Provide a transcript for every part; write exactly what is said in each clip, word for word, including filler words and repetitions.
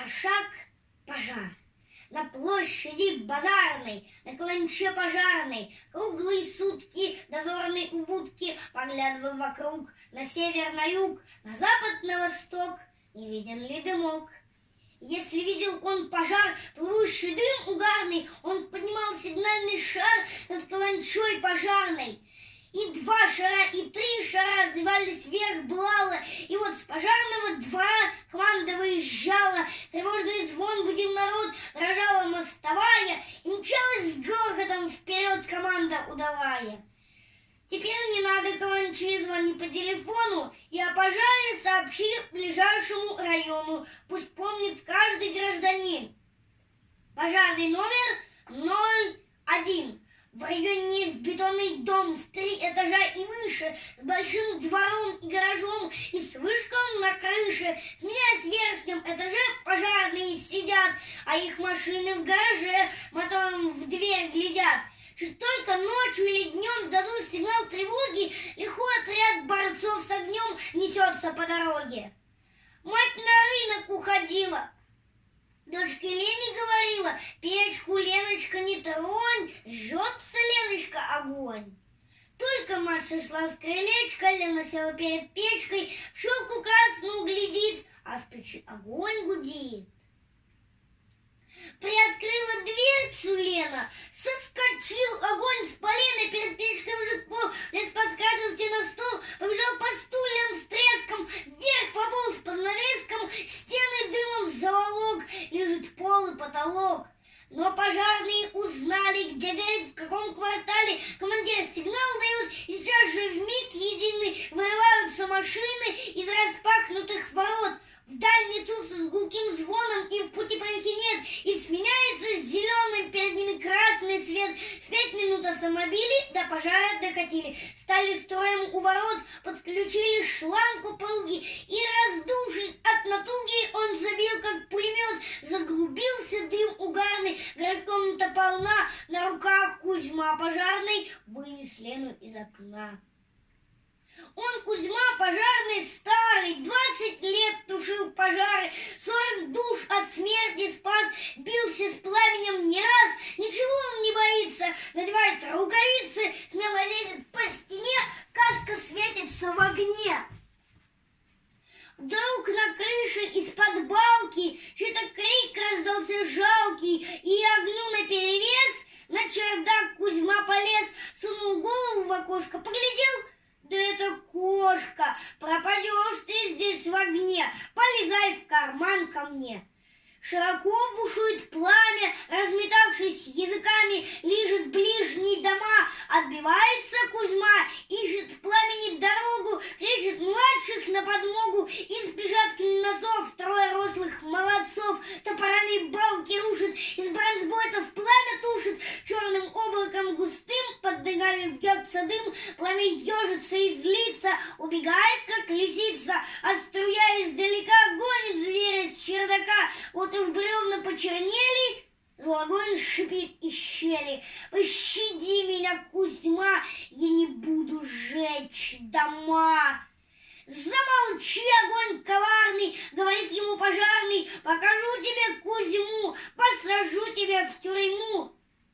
Аршак — пожар. На площади базарной, на каланче пожарной, круглые сутки дозорной у будки, поглядывал вокруг, на север, на юг, на запад, на восток, не виден ли дымок. Если видел он пожар, плывущий дым угарный, он поднимал сигнальный шар над каланчой пожарной. И два шара, и три шара развивались вверх блало, и вот с пожарного двора команда выезжала, тревожный звон будил народ, дрожала мостовая, и мчалась с грохотом вперед команда удалая. Теперь не надо каланчи звонить по телефону, и о пожаре сообщи ближайшему району, пусть помнит каждый гражданин. Пожарный номер ноль один. В районе есть бетонный дом в три этажа и выше, с большим двором и гаражом, и с вышком на крыше. Сменяясь в верхнем этаже, пожарные сидят, а их машины в гараже мотором в дверь глядят. Чуть только ночью или днем дадут сигнал тревоги, лихой отряд борцов с огнем несется по дороге. Мать на рынок уходила. Дочке Лене говорила: печку, Леночка, не тронь, жжется, Леночка, огонь. Только мать сошла с крылечка, Лена села перед печкой, в щелку красную глядит, а в печи огонь гудит. Приоткрыла дверцу Лена, соскочил огонь с полена, перед печкой вжит пол, лез по скатерти на стол, побежал по стульям с треском, вверх пополз под навеском, стены дымом заволок, лежит пол и потолок. Но пожарные узнали, где горит, в каком квартале, командир сигнал дает, и сейчас же вмиг единый вырываются машины из распахнутых ворот. В дальницу с гулким звоном им в пути помехи нет, и сменяется с зеленым перед ними красный свет. В пять минут автомобили до пожара докатили, стали строем у ворот, подключили шланг пруги, и, раздувшись от натуги, он забил, как пулемет, заглубился дым угарный, комната полна, на руках Кузьма пожарный вынес Лену из окна. Он, Кузьма пожарный, старый, двадцать лет тушил пожары, сорок душ от смерти спас, бился с пламенем не раз, ничего он не боится, надевает рукавицы, смело лезет по стене, каска светится в огне. Вдруг на крыше из-под балки чей-то крик раздался жалкий, и огню наперевес на чердак Кузьма полез, сунул голову в окошко, поглядел. Да это кошка, пропадешь ты здесь в огне, полезай в карман ко мне. Широко бушует пламя, разметавшись языками, лижет ближние дома, отбивается Кузьма, ищет в пламени дорогу, кричит младших на подмогу, и сбежат к носов трое рослых молодцов, топорами балки рушит, из бронзбойтов пламя тушит, черным облаком густым под ногами вьется дым, пламя ежится и злится, убегает, как лисица, а струя издалека гонит зверя с чердака. Вот уж бревна почернели, но огонь шипит из щели. Пощади меня, Кузьма, я не буду сжечь дома. Замолчи, огонь коварный, говорит ему пожарный, покажу тебе Кузьму, посажу тебя в тюрьму.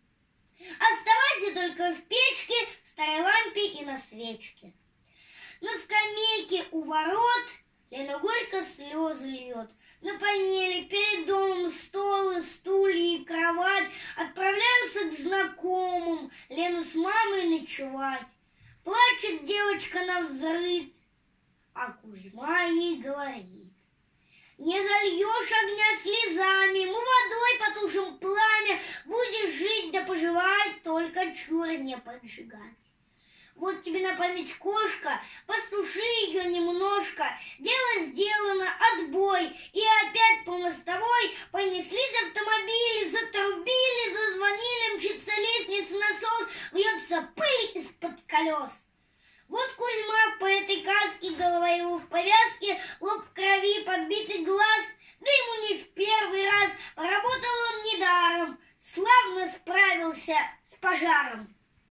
Оставайся только в печке, в старой лампе и на свечке. На скамейке у ворот Лена горько слезы льет. На панели перед домом стол и стулья и кровать отправляются к знакомым Лену с мамой ночевать. Плачет девочка навзрыд, а Кузьма ей говорит: не зальешь огня слезами, мы водой потушим пламя, будешь жить да поживать, только чур не поджигать. Вот тебе на память кошка, посуши ее немножко, дело сделано, отбой, и опять по мостовой понеслись автомобили, затрубили, зазвонили, мчится лестница, насос, вьется пыль из-под колес. Вот Кузьма по этой каске, голова его в повязке, лоб в крови, подбитый глаз, да ему не в первый раз, поработал он недаром, славно справился с пожаром.